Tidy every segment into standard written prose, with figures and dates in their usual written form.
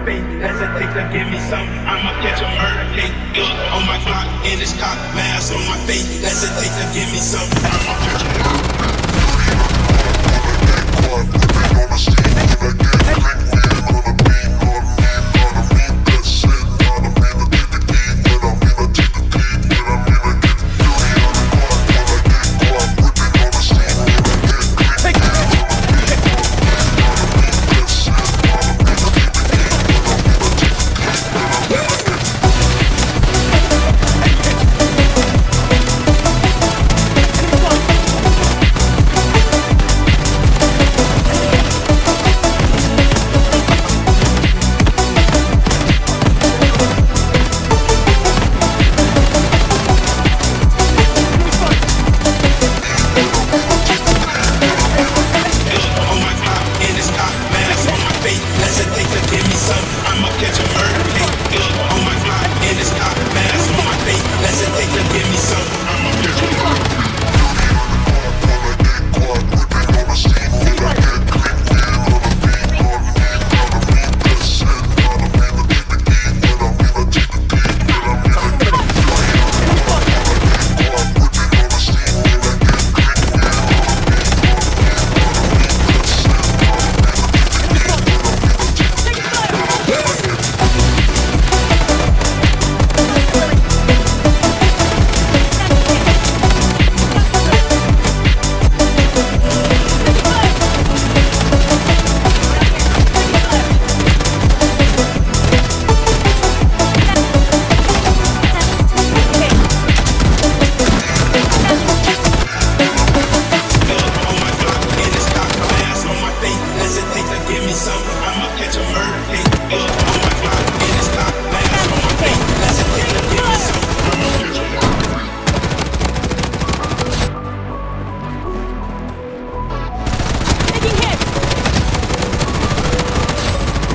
face, hesitate to give me some. I'ma catch a murder case. Look on my clock, in this cock, mask on my face, hesitate to give me some. I'ma catch a murder case.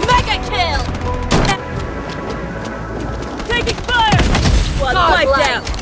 Wiped out!